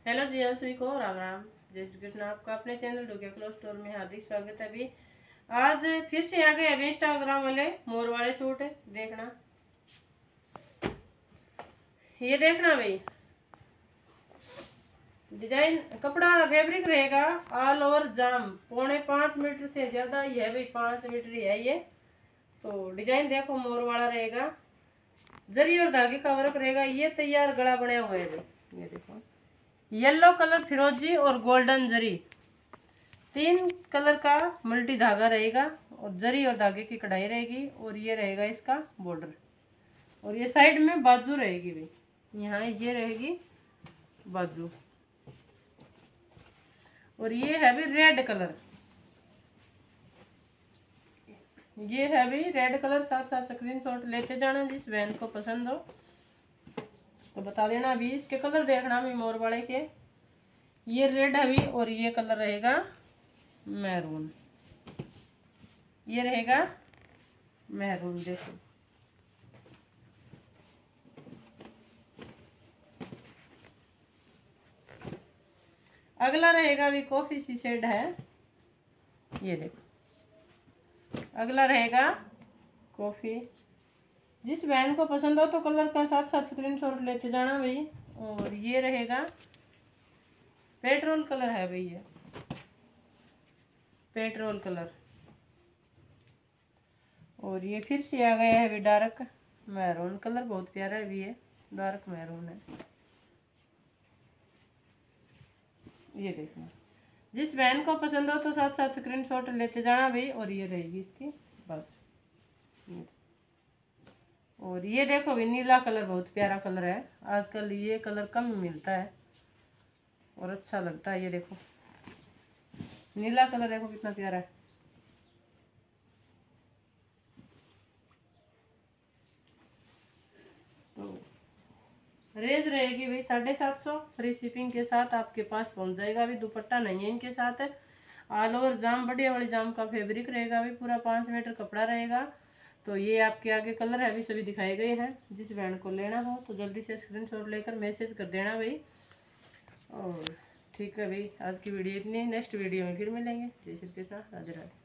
Hello जी, आप सभी को राम राम। जय श्री कृष्ण। आपका अपने चैनल डोके क्लॉथ स्टोर में हार्दिक स्वागत है। अभी आज फिर से आ गए अभी इंस्टाग्राम वाले मोर वाले सूट। देखना, ये देखना भाई, डिजाइन कपड़ा फैब्रिक रहेगा ऑल ओवर जाम, 5.25 मीटर से ज्यादा ही है भाई, 5 मीटर ही है ये। तो डिजाइन देखो मोर वाला रहेगा, जरी और धागे का वर्क रहेगा। ये तैयार गला बनाया हुआ है भाई। ये देखो, येलो कलर, फिरोजी और गोल्डन जरी, 3 कलर का मल्टी धागा रहेगा और जरी और धागे की कढ़ाई रहेगी। और ये रहेगा इसका बॉर्डर, और ये साइड में बाजू रहेगी भाई, यहाँ ये रहेगी बाजू। और ये है भी रेड कलर, ये है भी रेड कलर। साथ साथ स्क्रीनशॉट लेते जाना, जिस बहन को पसंद हो तो बता देना। अभी इसके कलर देखना भी मोर वाले के, ये रेड है भी, और ये कलर रहेगा मैरून, ये रहेगा मैरून। देखो, अगला रहेगा भी कॉफी सी शेड है, ये देखो, अगला रहेगा कॉफी। जिस बहन को पसंद हो तो कलर का साथ साथ स्क्रीनशॉट लेते जाना भाई। और ये रहेगा पेट्रोल कलर है भाई, ये पेट्रोल कलर। और ये फिर से आ गया है भी डार्क मैरून कलर, बहुत प्यारा है भी, ये डार्क मैरून है। ये देखना, जिस बहन को पसंद हो तो साथ साथ स्क्रीनशॉट लेते जाना भाई। और ये रहेगी इसकी बस। और ये देखो भी नीला कलर, बहुत प्यारा कलर है। आजकल ये कलर कम मिलता है और अच्छा लगता है। ये देखो नीला कलर, देखो कितना प्यारा है। तो रेंज रहेगी भाई 750, फ्री शिपिंग के साथ आपके पास पहुंच जाएगा। अभी दुपट्टा नहीं है इनके साथ, ऑल ओवर जाम, बढ़िया वाली जाम का फैब्रिक रहेगा अभी, पूरा 5 मीटर कपड़ा रहेगा। तो ये आपके आगे कलर है अभी सभी दिखाए गए हैं। जिस बैंड को लेना हो तो जल्दी से स्क्रीनशॉट लेकर मैसेज कर देना भाई। और ठीक है भाई, आज की वीडियो इतनी, नेक्स्ट वीडियो में फिर मिलेंगे। जय श्री कृष्ण, राधे राधे।